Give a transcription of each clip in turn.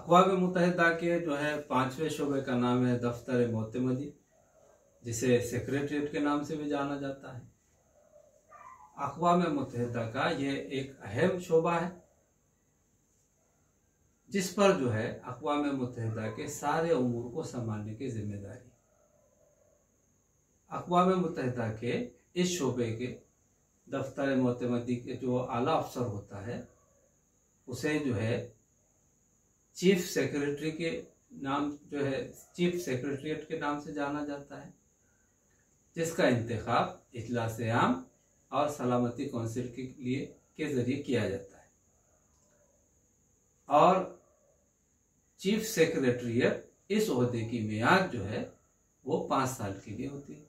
अक़वाम मुत्तहिदा के जो है 5वें शोबे का नाम है दफ्तर मोतमदी, जिसे सेक्रेटरीट के नाम से भी जाना जाता है। अक़वाम मुत्तहिदा का ये एक अहम शोबा है जिस पर जो है अक़वाम मुत्तहिदा के सारे उमूर को संभालने की जिम्मेदारी अक़वाम मुत्तहिदा के इस शोबे के दफ्तर मोतमदी के जो आला अफसर होता है उसे जो है चीफ सेक्रेटरी के नाम जो है चीफ सेक्रेटरीट के नाम से जाना जाता है, जिसका इंतखाब इजलास आम और सलामती कौंसिल के जरिए किया जाता है। और चीफ सेक्रेटरीट इस ओहदे की मियाद जो है वो 5 साल के लिए होती है।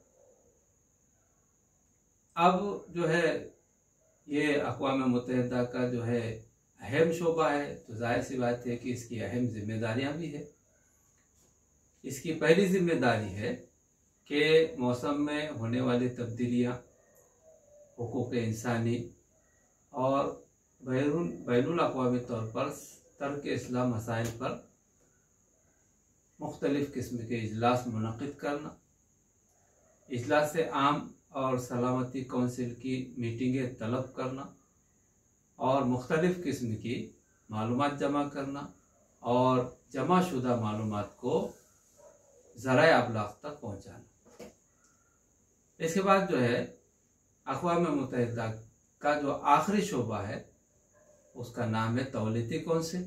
अब जो है ये अक़वाम मुत्तहिदा का जो है अहम शोबा है, तो जाहिर सी बात है कि इसकी अहम जिम्मेदारियां भी है। इसकी पहली जिम्मेदारी है कि मौसम में होने वाली तब्दीलियां, हुकूक इंसानी और बैनुल अक़वामी तौर पर तर्क इस्लाम मसाइल पर मुख्तलिफ़ किस्म के इजलास मुनक़िद करना, इजलास आम और सलामती कौंसिल की मीटिंगें तलब करना और मुख्तलिफ़ किस्म की मालूमात जमा करना और जमा शुदा मालूमात को ज़राए अबलाग़ तक पहुँचाना। इसके बाद जो है अक़वाम मुत्तहिदा का जो आखिरी शोबा है उसका नाम है तौलीती कौंसिल।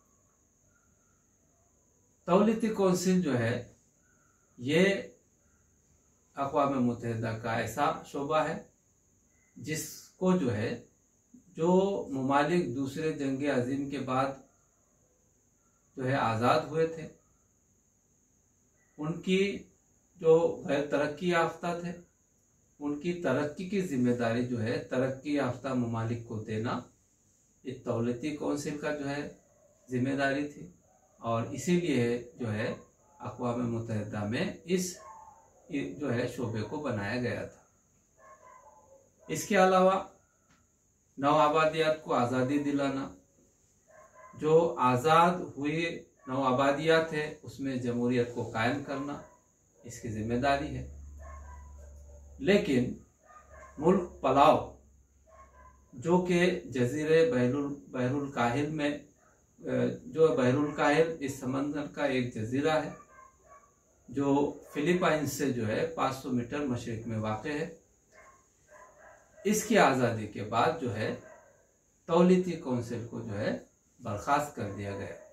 तौलीती कौंसिल जो है ये अक़वाम मुत्तहिदा का ऐसा शोबा है जिसको जो है जो ममालिक दूसरे जंग अज़ीम के बाद जो है आज़ाद हुए थे, उनकी जो गैर तरक्की याफ्ता थे उनकी तरक्की की जिम्मेदारी जो है तरक्की याफ्ता ममालिक को देना इस तौलीती कौंसिल का जो है जिम्मेदारी थी। और इसीलिए जो है अक़वाम मुत्तहिदा में इस जो है शोबे को बनाया गया था। इसके अलावा नौ आबादियात को आज़ादी दिलाना, जो आज़ाद हुई नौ आबादियात है उसमें जमहूरियत को कायम करना इसकी जिम्मेदारी है। लेकिन मुल्क पलाव जो कि जजीरे बहरुल काहिल में जो बहरुल काहिल इस समंदर का एक जजीरा है जो फिलीपाइंस से जो है 500 मीटर मशरिक में वाक़ है, इसकी आज़ादी के बाद जो है तौलीती कौंसिल को जो है बर्खास्त कर दिया गया।